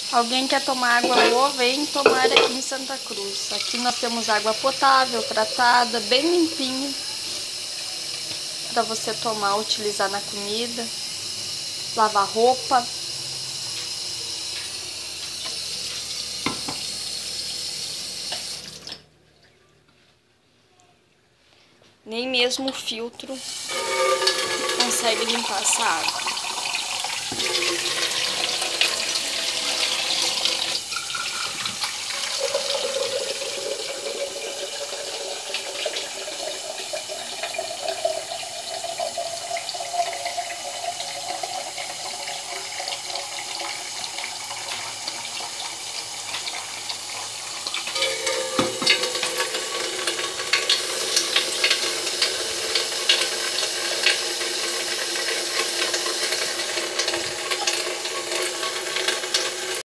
Alguém quer tomar água boa, vem tomar aqui em Santa Cruz. Aqui nós temos água potável, tratada, bem limpinha, para você tomar, utilizar na comida, lavar roupa. Nem mesmo o filtro consegue limpar essa água.